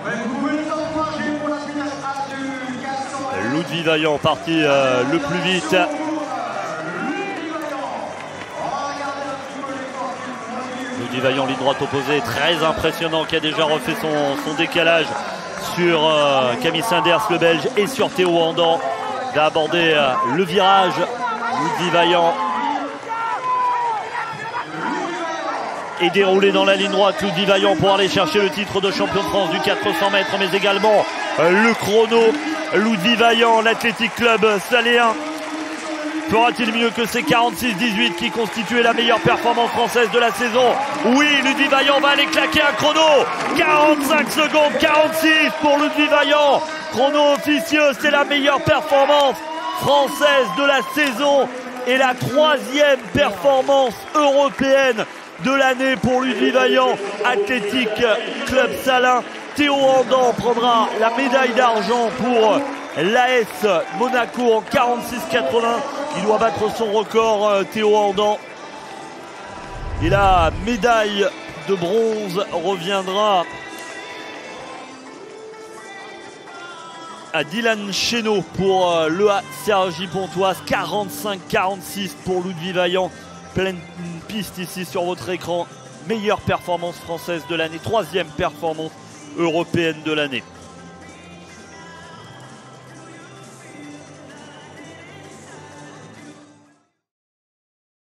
Ludwig Vaillant parti le plus vite. Ludwig Vaillant, ligne droite opposée, très impressionnant, qui a déjà refait son décalage sur Camille Sinders, le Belge, et sur Théo Andan. Il a abordé le virage. Ludwig Vaillant et déroulé dans la ligne droite. Ludwig Vaillant pour aller chercher le titre de champion de France du 400 mètres, mais également le chrono. Ludwig Vaillant, l'Athletic Club Saléen, fera-t-il mieux que ces 46-18 qui constituaient la meilleure performance française de la saison? Oui, Ludwig Vaillant va aller claquer un chrono. 45 secondes 46 pour Ludwig Vaillant. Chrono officieux, c'est la meilleure performance française de la saison et la 3e performance européenne de l'année pour Ludwig Vaillant. Athletic Club Salins. Théo Andan prendra la médaille d'argent pour l'AS Monaco en 46-80. Il doit battre son record, Théo Andan. Et la médaille de bronze reviendra à Dylan Chénaud pour l'EA Cergy-Pontoise. 45-46 pour Ludwig Vaillant. Pleine piste ici sur votre écran. Meilleure performance française de l'année, 3e performance européenne de l'année.